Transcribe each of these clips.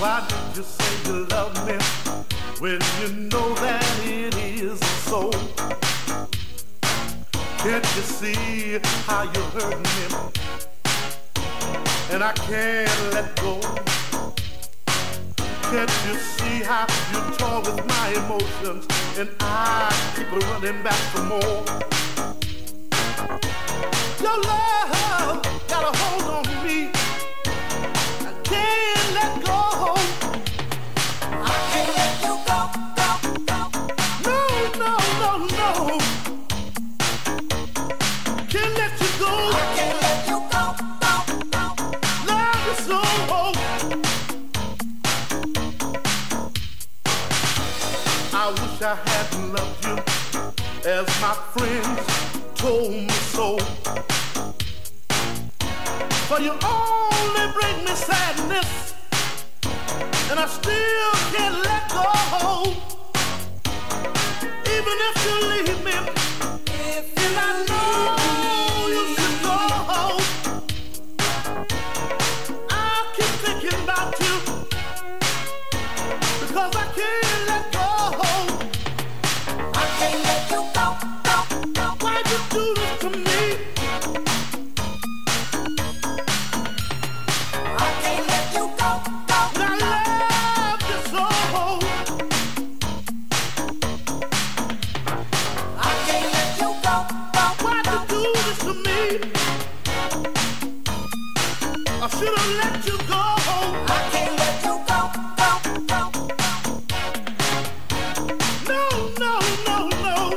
Why did you say you love me when you know that it isn't so? Can't you see how you hurt me? And I can't let go. Can't you see how you toy with my emotions? And I keep running back for more. Your love got a hold on me. I can't let go. I can't let you go, go, go. No, no, no, no. Can't let you go. I can't let you go, go, go. Love you so. I wish I hadn't loved you as my friends told me so. But you only bring me sadness, and I still can't let go. Even if you leave me, and I know you should go, I'll keep thinking about you, because I can't let go. I can't let you go, go, go. Why'd you do this to me? I can't let you go, go, And I love you so. I can't let you go, go. Why'd you do this to me? I should have let you go. I can't let you go, go, go. No, no, no, no.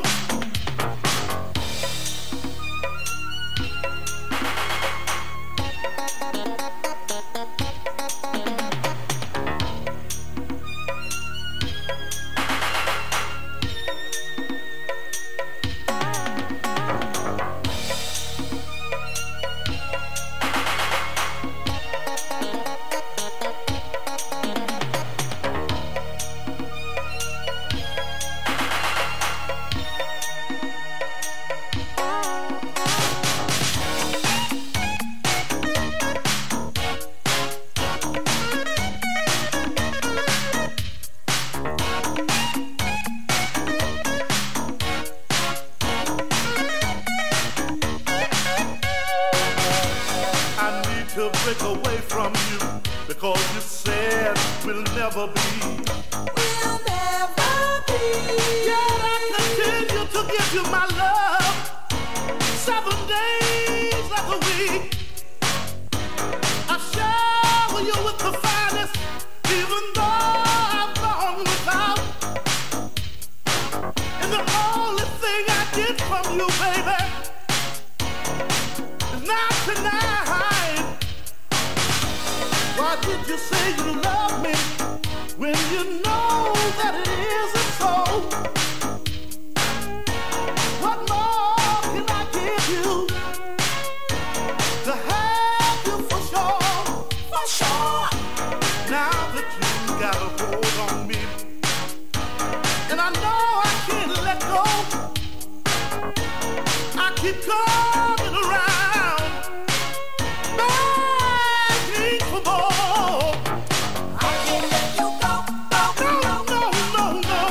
I need to break away from you, because you said we'll never be. We'll never be. Yet I continue to give you my love 7 days of the week. I shower you with the finest, even though I've gone without. And the only thing I get from you, baby, is not tonight. Why did you say you love me when you know that it isn't so? What more can I give you to have you for sure? For sure. Now that you got a hold on me, and I know I can't let go, I keep coming around, begging for more. I can't let you go, go, go. No, no, no, no,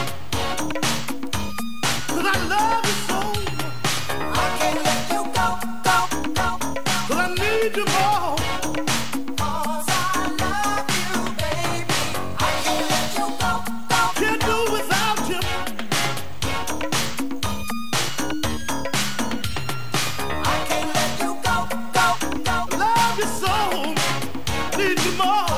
'cause I love you so, I can't let you go, go, go. 'cause I need you more. 'Cause I love you, baby. I can't let you go, go. Can't do without you. I can't let you go, go, go. Love you so, need you more.